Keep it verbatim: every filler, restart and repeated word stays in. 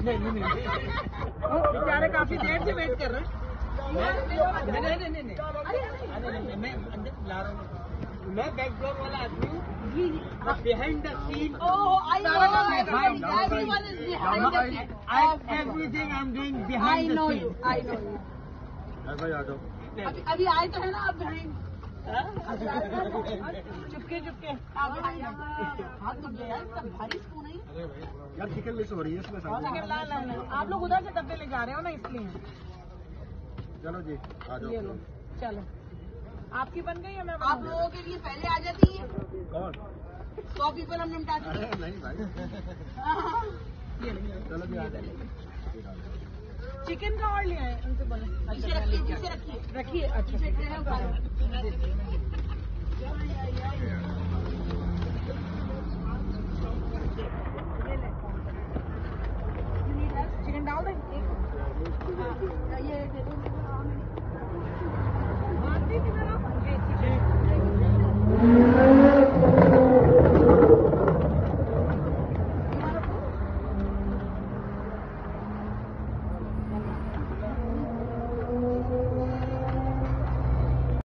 नहीं नहीं नहीं, बेचारे काफी देर से वेट कर रहे हैं। नहीं नहीं नहीं नहीं, मैं अंदर ला रहा हूँ। मैं बैकडोर वाला आदमी हूँ। जी जी, behind the scene. Oh I know, everyone is behind the scene. Everything I am doing behind the scene. I know you. भाई आ जाओ। अभी अभी आए तो है ना आप बिहाइंड। चुपके चुपके हाथ दुख गया यार, इतना भारी स्पून है यार। चिकन मिस हो रही है इसमें। चिकन ला ला ला, आप लोग उधर से डब्बे ले जा रहे हो ना, इसलिए। चलो जी आ जाओ। ये लो, चलो आपकी बन गई है। मैं आप लोगों के लिए पहले आ जाती है। कौन? सौ पीपल हम निपटा देंगे। अरे नहीं भाई। चलो जी आ जाओ। चिकन का और ले आए, उनसे बोले पीछे रखिए, पीछे रखिए, रखिए। अच्छा ट्रे है ऊपर। चिकन डाल दें। ये दे दो।